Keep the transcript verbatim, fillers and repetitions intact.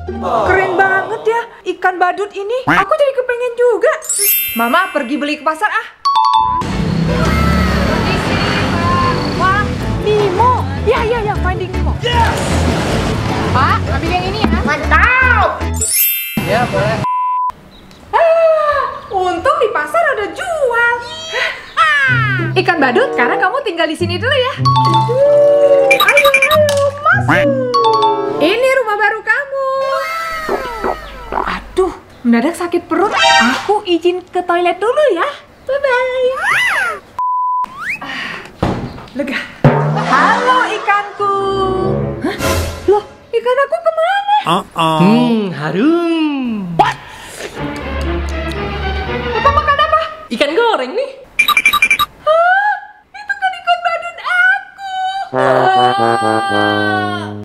Keren banget ya ikan badut ini. Aku jadi kepengen juga. Mama pergi beli ke pasar ah. Wah, Nemo. Ya ya ya, Finding Nemo. Pak, ambil yang ini ya. Mantap. Ya boleh. Ah, untung di pasar ada jual. Ah, ikan badut, sekarang kamu tinggal di sini dulu ya. Ayo, ayo, masuk. Ini rumah baru kamu. Aduh, mendadak sakit perut. Aku izin ke toilet dulu ya. Bye bye. Ah, lega. Halo ikanku. Hah? Loh, ikan aku kemana? Uh-oh. Hmm, harum. What? Apa makan apa? Ikan goreng nih. Hah? Itu kan ikan badut aku. Ah.